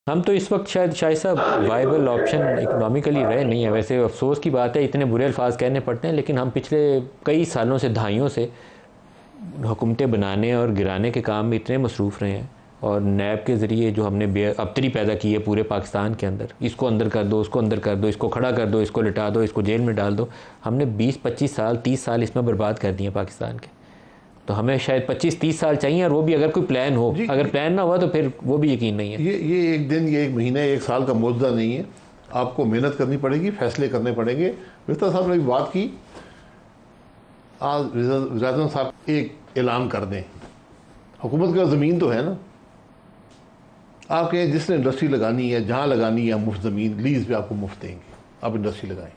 हम तो इस वक्त शायद साहब वाइबल ऑप्शन इकोनॉमिकली रहे नहीं है। वैसे अफसोस की बात है, इतने बुरे अल्फाज कहने पड़ते हैं, लेकिन हम पिछले कई सालों से, दहाइयों से हुकूमतें बनाने और गिराने के काम में इतने मसरूफ़ रहे हैं। और नैब के ज़रिए जो हमने अबतरी पैदा की है पूरे पाकिस्तान के अंदर, इसको अंदर कर दो, उसको अंदर कर दो, इसको खड़ा कर दो, इसको लिटा दो, इसको जेल में डाल दो, हमने 20-25 साल 30 साल इसमें बर्बाद कर दिए पाकिस्तान के। तो हमें शायद 25-30 साल चाहिए, और वो भी अगर कोई प्लान हो। जी, अगर प्लान ना हुआ तो फिर वो भी यकीन नहीं है। ये एक दिन, ये एक महीने, एक साल का मुद्दा नहीं है। आपको मेहनत करनी पड़ेगी, फैसले करने पड़ेंगे। मिफ्ता साहब ने भी बात की, आज वज़ीर-ए-आज़म साहब एक ऐलान कर दें, हुकूमत का ज़मीन तो है ना, आप कहें जिसने इंडस्ट्री लगानी है, जहाँ लगानी है, मुफ्त ज़मीन लीज़ पे आपको मुफ्त देंगे, आप इंडस्ट्री लगाएं।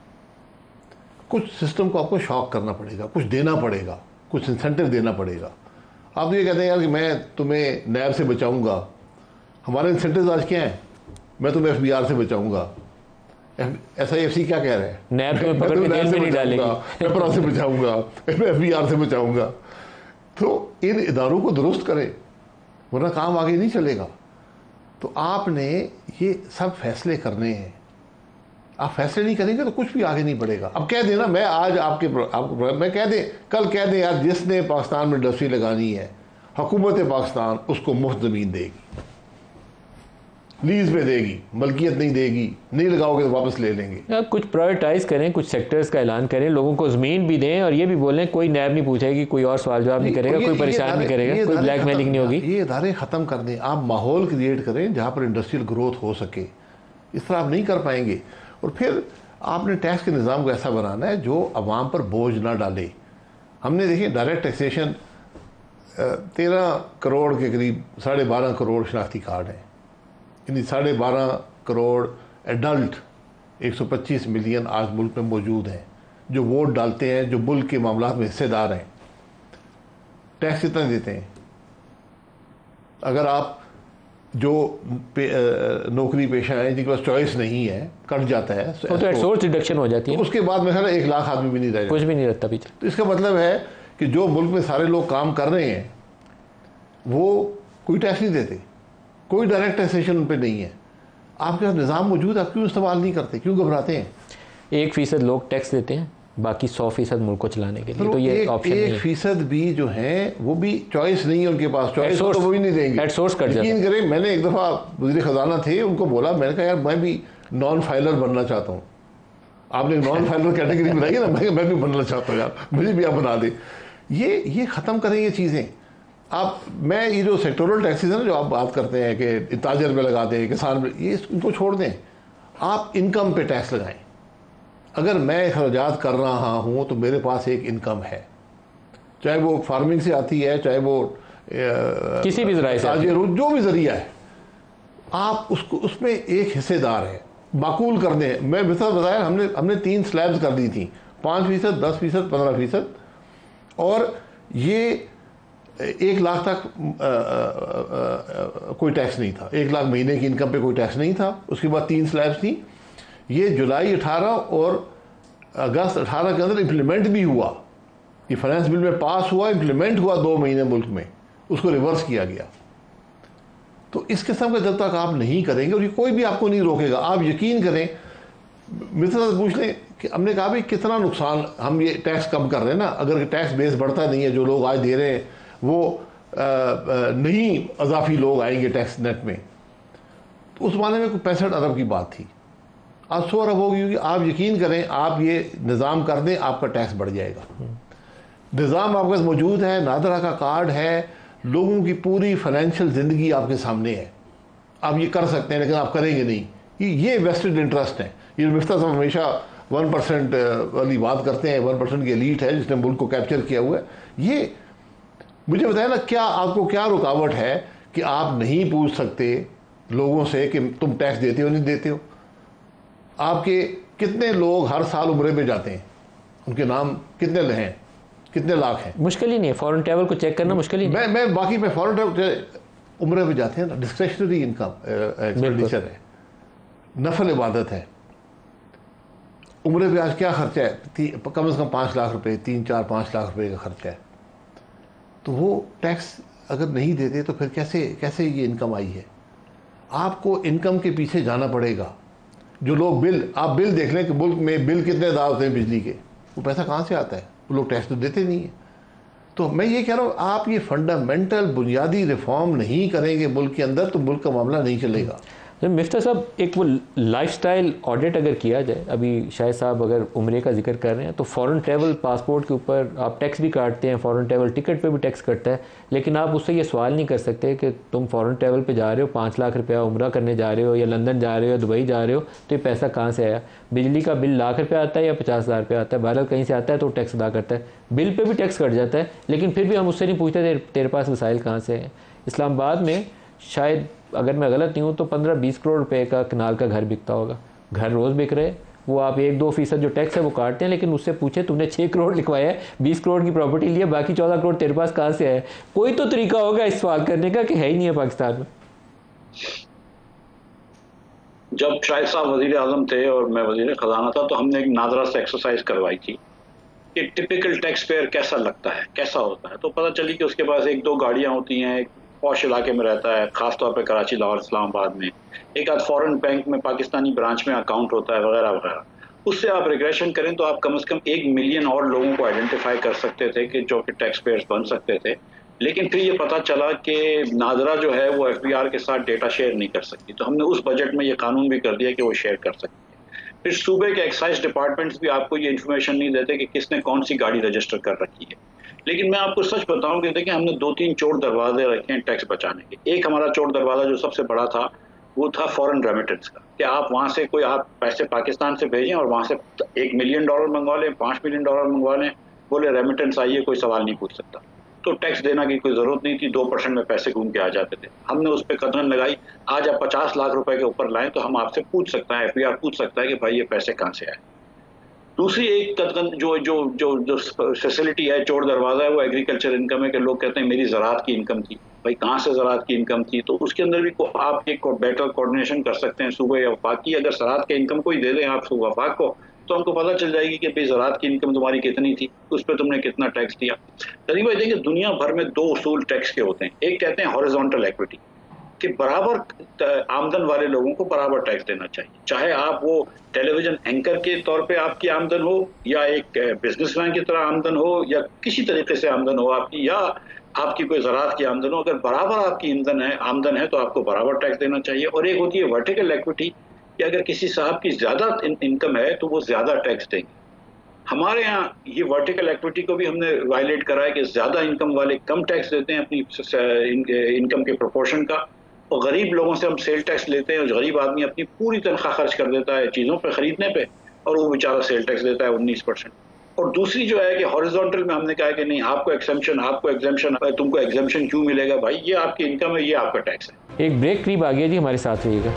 कुछ सिस्टम को आपको शॉक करना पड़ेगा, कुछ देना पड़ेगा, कुछ इंसेंटिव देना पड़ेगा। आप तो ये कहते हैं यार कि मैं तुम्हें नैब से बचाऊंगा। हमारे इंसेंटिव आज क्या है? मैं तुम्हें एफबीआर से बचाऊंगा। SIFC क्या कह रहे हैं? नैब तुम्हें पकड़ के जेल में नहीं डालेगी, पेपरा से बचाऊंगा, FBR से बचाऊंगा। तो इन इदारों को दुरुस्त करें, वरना काम आगे नहीं चलेगा। तो आपने ये सब फैसले करने हैं। आप फैसले नहीं करेंगे तो कुछ भी आगे नहीं बढ़ेगा। अब कह देना, मैं आज आपको मैं कह दे, कल कह दे यार जिसने पाकिस्तान में इंडस्ट्री लगानी है, हुकूमत पाकिस्तान उसको मुफ्त ज़मीन देगी, लीज पे देगी, मलकियत नहीं देगी, नहीं लगाओगे तो वापस ले लेंगे। आप कुछ प्रायोरिटाइज करें, कुछ सेक्टर्स का ऐलान करें, लोगों को ज़मीन भी दें, और ये भी बोलें कोई नैब नहीं पूछेगी, कोई और सवाल जवाब नहीं करेगा, कोई परेशान नहीं करेगा, कोई ब्लैकमेलिंग नहीं होगी। ये इदारे ख़त्म कर दें। आप माहौल क्रिएट करें जहाँ पर इंडस्ट्रियल ग्रोथ हो सके। इस तरह आप नहीं कर पाएंगे। और फिर आपने टैक्स के निज़ाम को ऐसा बनाना है जो अवाम पर बोझ ना डाले। हमने देखिए डायरेक्ट टैक्सेशन 13 करोड़ के करीब, 12.5 करोड़ शनाख्ती कार्ड हैं, यानी 12.5 करोड़ एडल्ट 125 मिलियन आज मुल्क में मौजूद हैं जो वोट डालते हैं, जो मुल्क के मामलात में हिस्सेदार हैं। टैक्स कितना देते हैं? अगर आप जो नौकरी पेशा है जिनके पास चॉइस नहीं है, कट जाता है तो सोर्स डिडक्शन हो जाती है। तो उसके बाद मेरा 1 लाख आदमी भी नहीं रह, कुछ भी नहीं रहता पीछे। तो इसका मतलब है कि जो मुल्क में सारे लोग काम कर रहे हैं वो कोई टैक्स नहीं देते, कोई डायरेक्ट टैक्सेशन उन पर नहीं है। आपके पास निज़ाम मौजूद है, आप क्यों इस्तेमाल नहीं करते, क्यों घबराते हैं? 1% लोग टैक्स देते हैं, बाकी 100% मुल्क को चलाने के लिए। तो ये ऑप्शन नहीं है। 1% भी जो है वो भी चॉइस नहीं है उनके पास। चॉइस तो वो भी नहीं देंगे। एट सोर्स कट जाता है। यकीन करें, मैंने एक दफ़ा वज़ीर ख़जाना थे, उनको बोला, मैंने कहा यार मैं भी नॉन फाइलर बनना चाहता हूँ। आपने नॉन फाइलर कैटेगरी बनाई है ना, मैं भी बनना चाहता हूँ यार, मुझे भी आप बना दें। ये ख़त्म करें ये चीज़ें। आप, मैं ये जो सेक्टोरल टैक्सेस है ना जो आप बात करते हैं कि ताजर पे लगाते हैं, किसान पे, ये इनको छोड़ दें। आप इनकम पे टैक्स लगाएं। अगर मैं खर्चात कर रहा हूँ तो मेरे पास एक इनकम है, चाहे वो फार्मिंग से आती है, चाहे वो किसी भी ज़रिए से, जो भी ज़रिया है, आप उसको उसमें एक हिस्सेदार है, माकूल कर दें। मैं मिसाल बताया, हमने 3 स्लैब्स कर दी थी, 5%, 10%, 15%। और ये 1 लाख तक कोई टैक्स नहीं था, 1 लाख महीने की इनकम पे कोई टैक्स नहीं था। उसके बाद 3 स्लैब्स थी। ये जुलाई 18 और अगस्त 18 के अंदर इम्प्लीमेंट भी हुआ। ये फाइनेंस बिल में पास हुआ, इम्प्लीमेंट हुआ 2 महीने मुल्क में, उसको रिवर्स किया गया। तो इस किस्म का जब तक आप नहीं करेंगे, और ये कोई भी आपको नहीं रोकेगा, आप यकीन करें। मित्र पूछ लें कि हमने कहा भाई कितना नुकसान, हम ये टैक्स कम कर रहे हैं ना, अगर टैक्स बेस बढ़ता नहीं है, जो लोग आज दे रहे हैं वो नहीं अजाफी लोग आएंगे टैक्स नेट में, तो उस मामले में कोई 65 अरब की बात थी, आज 100 अरब होगी। क्योंकि आप यकीन करें, आप ये निज़ाम कर दें, आपका टैक्स बढ़ जाएगा। निज़ाम आपके पास मौजूद है, नादरा का कार्ड है, लोगों की पूरी फाइनेंशियल ज़िंदगी आपके सामने है, आप ये कर सकते हैं, लेकिन आप करेंगे नहीं। ये वेस्टेड इंटरेस्ट है। ये मिफ्ता साहब हमेशा 1% वाली बात करते हैं, 1% की एलीट है जिसने मुल्क को कैप्चर किया हुआ है। ये मुझे बताया ना, क्या आपको क्या रुकावट है कि आप नहीं पूछ सकते लोगों से कि तुम टैक्स देते हो नहीं देते हो? आपके कितने लोग हर साल उम्रे पे जाते हैं, उनके नाम कितने हैं, कितने लाख हैं? मुश्किल ही नहीं है, फॉरेन ट्रैवल को चेक करना मुश्किल ही नहीं। मैं बाकी में फॉरेन ट्रैवल उम्रे पे जाते हैं ना, डिस्क्रेशनरी इनकम एक्सपेंडिचर है, नफल इबादत है। उम्रे पे आज क्या खर्चा है? कम से कम 5 लाख रुपए, 3-4-5 लाख रुपए का खर्चा है। तो वो टैक्स अगर नहीं देते तो फिर कैसे ये इनकम आई है? आपको इनकम के पीछे जाना पड़ेगा। जो लोग आप बिल देख लें कि मुल्क में बिल कितने ज़्यादा होते हैं बिजली के, वो पैसा कहाँ से आता है? वो लोग टैक्स तो देते नहीं है। तो मैं ये कह रहा हूँ, आप ये फंडामेंटल बुनियादी रिफॉर्म नहीं करेंगे मुल्क के अंदर तो मुल्क का मामला नहीं चलेगा। तो मिफ्ता साहब, एक वो लाइफस्टाइल ऑडिट अगर किया जाए, अभी शायद साहब अगर उम्रे का जिक्र कर रहे हैं, तो फॉरेन ट्रैवल पासपोर्ट के ऊपर आप टैक्स भी काटते हैं, फॉरेन ट्रैवल टिकट पे भी टैक्स कटता है, लेकिन आप उससे ये सवाल नहीं कर सकते कि तुम फॉरेन ट्रैवल पे जा रहे हो, 5 लाख रुपया उम्रा करने जा रहे हो, या लंदन जा रहे हो, दुबई जा रहे हो, तो ये पैसा कहाँ से आया? बिजली का बिल लाख रुपया आता है या 50,000 रुपया आता है, बहरहाल कहीं से आता है तो टैक्स अदा करता है, बिल पर भी टैक्स कट जाता है, लेकिन फिर भी हम उससे नहीं पूछते तेरे पास वसाइल कहाँ से हैं। इस्लामाबाद में शायद, अगर मैं गलत नहीं हूँ, तो 15-20 करोड़ रुपए का कनाल का घर बिकता होगा। घर रोज़ बिक रहे, वो आप 1-2% जो टैक्स है वो काटते हैं, लेकिन उससे पूछे तुमने 6 करोड़ लिखवाया है, 20 करोड़ की प्रॉपर्टी ली है, बाकी 14 करोड़ तेरे पास कहाँ से आया? कोई तो तरीका होगा इस सवाल करने का कि है ही नहीं है पाकिस्तान में। जब शाहिद साहब वजीर आजम थे और मैं वजीर खजाना था, तो हमने एक नादरा से एक्सरसाइज करवाई थी कि टिपिकल टैक्स पेयर कैसा लगता है, कैसा होता है। तो पता चली कि उसके पास 1-2 गाड़ियाँ होती हैं, एक पॉश इलाके में रहता है, खासतौर पे कराची, लाहौर, इस्लामाबाद में, एक आध फॉरेन बैंक में, पाकिस्तानी ब्रांच में अकाउंट होता है, वगैरह वगैरह। उससे आप रिग्रेशन करें तो आप कम से कम 1 मिलियन और लोगों को आइडेंटिफाई कर सकते थे कि जो कि टैक्स पेयर्स बन सकते थे। लेकिन फिर ये पता चला कि नादरा जो है वो FBR के साथ डेटा शेयर नहीं कर सकती, तो हमने उस बजट में ये कानून भी कर दिया कि वो शेयर कर सकती है। फिर सूबे के एक्साइज डिपार्टमेंट्स भी आपको ये इन्फॉर्मेशन नहीं देते कि किसने कौन सी गाड़ी रजिस्टर कर रखी है। लेकिन मैं आपको सच बताऊं कि देखिए, हमने 2-3 चोर दरवाजे रखे हैं टैक्स बचाने के। एक हमारा चोर दरवाजा जो सबसे बड़ा था वो था फॉरेन रेमिटेंस का, कि आप वहां से कोई आप पैसे पाकिस्तान से भेजें और वहां से $1 मिलियन मंगवा लें, $5 मिलियन मंगवा लें, बोले रेमिटेंस आई है, कोई सवाल नहीं पूछ सकता। तो टैक्स देना की कोई जरूरत नहीं थी, 2% में पैसे घूम के आ जाते थे। हमने उस पर कदम लगाई। आज आप 50 लाख रुपए के ऊपर लाएं तो हम आपसे पूछ सकते हैं, FBR पूछ सकता है कि भाई ये पैसे कहाँ से आए। दूसरी एक कदम जो जो जो जो फैसिलिटी है, चोर दरवाजा है, वो एग्रीकल्चर इनकम है, कि लोग कहते हैं मेरी ज़राअत की इनकम थी। भाई कहाँ से ज़राअत की इनकम थी? तो उसके अंदर भी आप एक बेटर कोऑर्डिनेशन कर सकते हैं सूबे या वफाक की। अगर ज़राअत के इनकम को ही दे दें आप वफाक को, तो हमको पता चल जाएगी कि भाई ज़राअत की इनकम तुम्हारी कितनी थी, उस पर तुमने कितना टैक्स दिया। तकरीबन देखिए, दुनिया भर में 2 उसूल टैक्स के होते हैं। एक कहते हैं हॉरिजॉन्टल इक्विटी, कि बराबर आमदन वाले लोगों को बराबर टैक्स देना चाहिए, चाहे आप वो टेलीविजन एंकर के तौर पे आपकी आमदन हो, या एक बिजनेसमैन की तरह आमदन हो, या किसी तरीके से आमदन हो आपकी, या आपकी कोई ज़राअत की आमदन हो। अगर बराबर आपकी आमदन है तो आपको बराबर टैक्स देना चाहिए। और एक होती है वर्टिकल इक्विटी, कि अगर किसी साहब की ज़्यादा इनकम है तो वो ज़्यादा टैक्स देंगे। हमारे यहाँ ये वर्टिकल इक्विटी को भी हमने वायलेट करा है कि ज़्यादा इनकम वाले कम टैक्स देते हैं अपनी इनकम के प्रोपोर्शन का, और गरीब लोगों से हम सेल टैक्स लेते हैं। और गरीब आदमी अपनी पूरी तनख्वाह खर्च कर देता है चीज़ों पे खरीदने पे, और वो बेचारा सेल टैक्स देता है 19%। और दूसरी जो है कि हॉरिजॉन्टल में हमने कहा कि नहीं, आपको एग्जेम्पशन, तुमको एग्जेम्पशन क्यों मिलेगा भाई, ये आपकी इनकम है, ये आपका टैक्स है। एक ब्रेक करीब आ गया जी, हमारे साथ रहिएगा।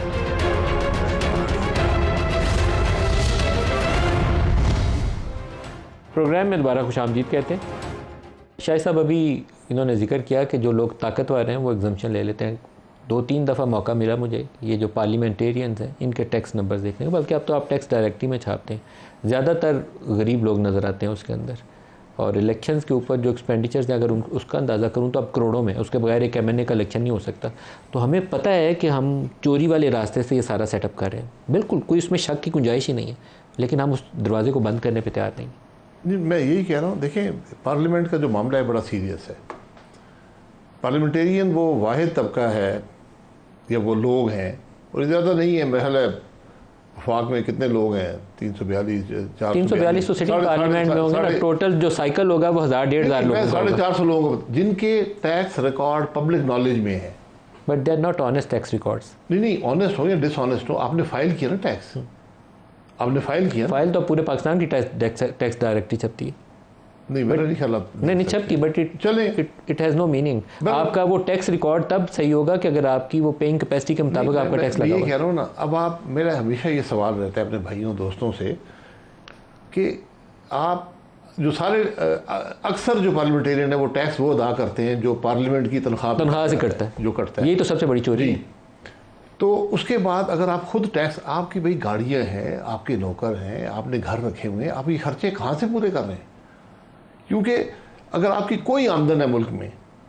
प्रोग्राम में दोबारा खुशामदीद कहते हैं। शाहिद साहब, अभी इन्होंने जिक्र किया कि जो लोग ताकतवर हैं वो एग्जम्पशन ले लेते हैं। 2-3 दफ़ा मौका मिला मुझे ये जो पार्लियामेंटेरियंस हैं इनके टैक्स नंबर्स देखने का, बल्कि अब तो आप टैक्स डायरेक्टली में छापते हैं। ज़्यादातर गरीब लोग नज़र आते हैं उसके अंदर, और इलेक्शंस के ऊपर जो एक्सपेंडिचर्स हैं, अगर उसका अंदाज़ा करूँ तो अब करोड़ों में, उसके बगैर एक MNA का इलेक्शन नहीं हो सकता। तो हमें पता है कि हम चोरी वाले रास्ते से ये सारा सेटअप कर रहे हैं, बिल्कुल कोई उसमें शक की गुंजाइश ही नहीं है, लेकिन हम उस दरवाजे को बंद करने पर तैयार नहीं। मैं यही कह रहा हूँ, देखें, पार्लियामेंट का जो मामला है बड़ा सीरियस है। पार्लियामेंटेरियन वो वाहिद तबका है या वो लोग हैं, और ज़्यादा नहीं है। महल है वफाक में कितने लोग हैं? 342 तो सिटिंग पार्लियामेंट में होंगे ना। टोटल जो साइकिल होगा वो 1000-1500 लोग, 450 लोग जिनके टैक्स रिकॉर्ड पब्लिक नॉलेज में है। But they are not honest tax records. नहीं, ऑनेस्ट हो या डिसऑनेस्ट हो, आपने फाइल किया ना टैक्स, आपने फाइल किया। फाइल तो पूरे पाकिस्तान की टैक्स डायरेक्टली छपती है। नहीं, मेरा नहीं ख्याल नहीं छपती, but it has no meaning. आपका वो टैक्स रिकॉर्ड तब सही होगा कि अगर आपकी वो पेइंग कैपेसिटी के मुताबिक आपका टैक्स लगा। ये कह रहा हूँ ना, अब आप, मेरा हमेशा ये सवाल रहता है अपने भाइयों दोस्तों से कि आप जो सारे अक्सर जो पार्लियामेंटेरियन है वो टैक्स वो अदा करते हैं जो पार्लियामेंट की तनख्वाह से कटता है, जो कटता है। यही तो सबसे बड़ी चोरी है। तो उसके बाद अगर आप खुद टैक्स, आपकी भाई गाड़ियाँ हैं, आपके नौकर हैं, आपने घर रखे हुए हैं, आप ये खर्चे कहाँ से पूरे कर रहे हैं? क्योंकि अगर आपकी कोई आमदन है मुल्क में,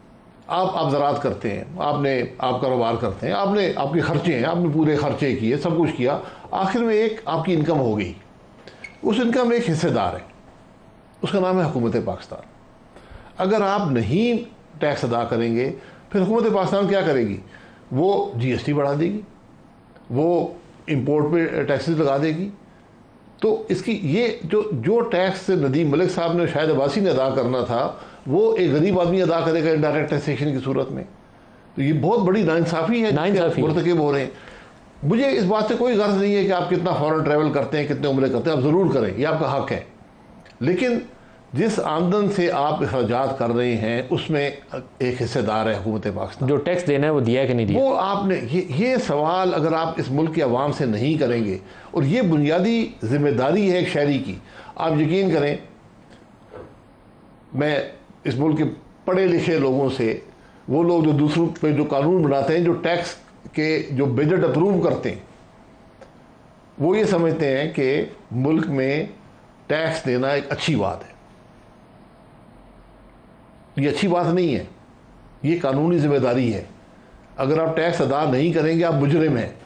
आप ज़राअत करते हैं, आप कारोबार करते हैं, आपके खर्चे हैं, आपने पूरे खर्चे किए, सब कुछ किया, आखिर में एक आपकी इनकम हो गई। उस इनकम में एक हिस्सेदार है, उसका नाम है हुकूमत पाकिस्तान। अगर आप नहीं टैक्स अदा करेंगे, फिर हुकूमत पाकिस्तान क्या करेगी? वो GST बढ़ा देगी, वो इंपोर्ट पे टैक्सेस लगा देगी। तो इसकी ये जो टैक्स नदीम मलिक साहब ने, शायद अब्बासी ने अदा करना था, वो एक गरीब आदमी अदा करेगा इनडायरेक्ट टैक्सेशन की सूरत में। तो ये बहुत बड़ी नाइंसाफ़ी है, मुर्तकिब हो रहे हैं। मुझे इस बात से कोई गर्ज नहीं है कि आप कितना फॉरेन ट्रैवल करते हैं, कितने उम्रे करते हैं, आप ज़रूर करें, ये आपका हक है। लेकिन जिस आमदन से आप अखराजात कर रहे हैं, उसमें एक हिस्सेदार है हुकूमत पाकिस्तान। जो टैक्स देना है वो दिया है कि नहीं दिया? वो आपने ये सवाल अगर आप इस मुल्क के अवाम से नहीं करेंगे, और ये बुनियादी जिम्मेदारी है एक शहरी की। आप यकीन करें, मैं इस मुल्क के पढ़े लिखे लोगों से, वो लोग जो दूसरों पे जो कानून बनाते हैं, जो टैक्स के जो बजट अप्रूव करते हैं, वो ये समझते हैं कि मुल्क में टैक्स देना एक अच्छी बात है। ये अच्छी बात नहीं है, ये कानूनी जिम्मेदारी है। अगर आप टैक्स अदा नहीं करेंगे, आप मुजरिम हैं।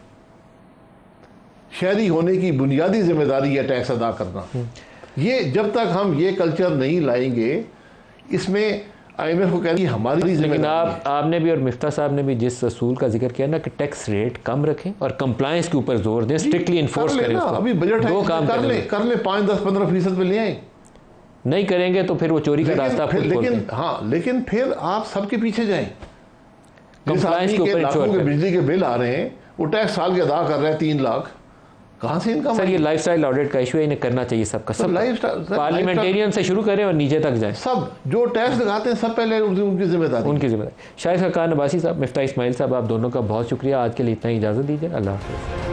शहरी होने की बुनियादी जिम्मेदारी है टैक्स अदा करना। ये जब तक हम ये कल्चर नहीं लाएंगे, इसमें IMF को कहनी हमारी जिम्मेदारी। लेकिन आपने भी और मिफ्ता साहब ने भी जिस असूल का जिक्र किया ना कि टैक्स रेट कम रखें और कंप्लायंस के ऊपर जोर दें, स्ट्रिक्टली इन्फोर्स करें उसको। अभी बजट दो काम कर ले 5, 10, 15% पे ले आए। नहीं करेंगे तो फिर वो चोरी का रास्ता खुद खोलते हैं। हाँ, लेकिन फिर आप सबके पीछे जाएं। कंप्लायंस के ऊपर लाखों के बिजली के बिल आ रहे हैं, वो टैक्स साल के अदा कर रहे हैं 3 लाख, कहाँ से इनकम? सर, ये लाइफस्टाइल ऑडिट का इशू है, इन्हें करना चाहिए सबका। सब पार्लियामेंटेरियन से शुरू करें और नीचे तक जाए। सब जो टैक्स लगाते हैं, सब पहले उनकी जिम्मेदारी। शाहिद खान अब्बासी साहब, मिफ्ता इस्माइल साहब, आप दोनों का बहुत शुक्रिया। आज के लिए इतना ही इजाज़त दीजिए। अल्लाह हाफ़िज़।